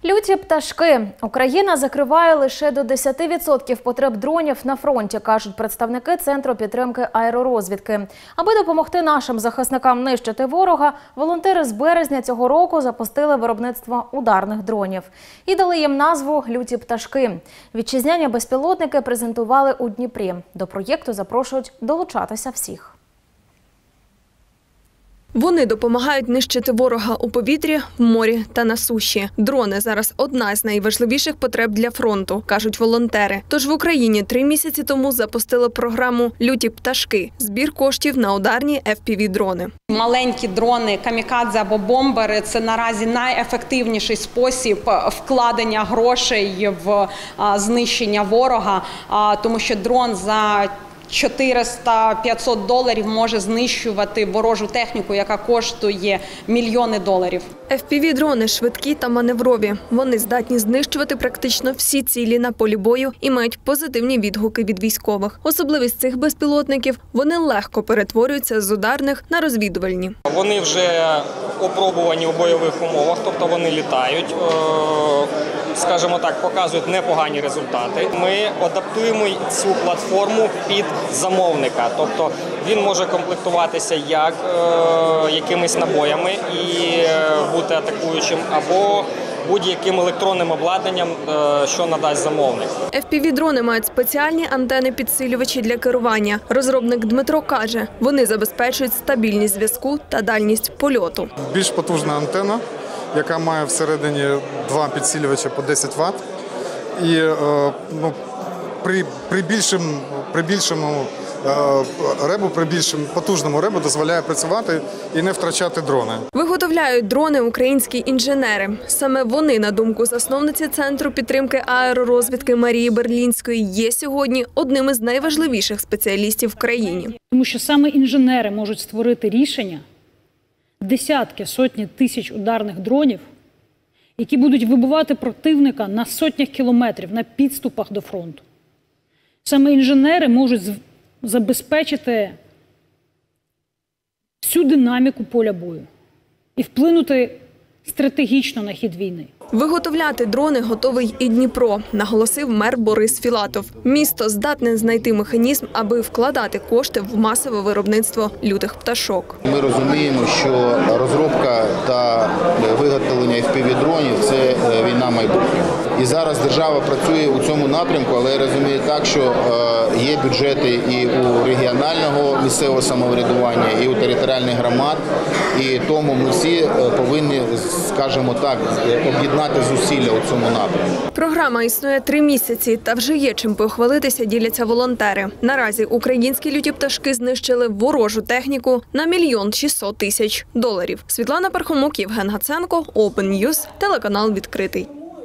Люті пташки. Україна закриває лише до 10% потреб дронів на фронті, кажуть представники Центру підтримки аеророзвідки. Аби допомогти нашим захисникам нищити ворога, волонтери з березня цього року запустили виробництво ударних дронів. І дали їм назву «Люті пташки». Вітчизняні безпілотники презентували у Дніпрі. До проєкту запрошують долучатися всіх. Вони допомагають нищити ворога у повітрі, в морі та на суші. Дрони – зараз одна з найважливіших потреб для фронту, кажуть волонтери. Тож в Україні 3 місяці тому запустили програму «Люті пташки» – збір коштів на ударні FPV-дрони. Маленькі дрони, камікадзе або бомбери – це наразі найефективніший спосіб вкладення грошей в знищення ворога, тому що дрон за $400–500 може знищувати ворожу техніку, яка коштує мільйони доларів. FPV-дрони швидкі та маневрові. Вони здатні знищувати практично всі цілі на полі бою і мають позитивні відгуки від військових. Особливість цих безпілотників – вони легко перетворюються з ударних на розвідувальні. Вони вже опробувані у бойових умовах, тобто вони літають, скажімо так, показують непогані результати. Ми адаптуємо цю платформу під замовника, тобто він може комплектуватися як якимись набоями і бути атакуючим, або будь-яким електронним обладнанням, що надасть замовник. FPV-дрони мають спеціальні антени-підсилювачі для керування. Розробник Дмитро каже, вони забезпечують стабільність зв'язку та дальність польоту. Більш потужна антена, яка має всередині 2 підсилювача по 10 Вт. І при більшому потужному ребу дозволяє працювати і не втрачати дрони. Виготовляють дрони українські інженери. Саме вони, на думку засновниці Центру підтримки аеророзвідки Марії Берлінської, є сьогодні одним із найважливіших спеціалістів в країні. Тому що саме інженери можуть створити рішення, десятки, сотні тисяч ударних дронів, які будуть вибивати противника на сотнях кілометрів на підступах до фронту. Саме інженери можуть забезпечити всю динаміку поля бою і вплинути стратегічно на хід війни. Виготовляти дрони готовий і Дніпро, наголосив мер Борис Філатов. Місто здатне знайти механізм, аби вкладати кошти в масове виробництво лютих пташок. Ми розуміємо, що розробка та виготовлення FPV-дронів – це війна майбутнього. І зараз держава працює у цьому напрямку, але я розумію так, що є бюджети і у регіонального місцевого самоврядування, і у територіальних громад. І тому ми всі повинні, скажімо так, об'єднати зусилля у цьому напрямку. Програма існує 3 місяці, та вже є чим похвалитися, діляться волонтери. Наразі українські люті пташки знищили ворожу техніку на $1 600 000. Світлана Пархомук, Євген Гаценко, Open News, телеканал «Відкритий».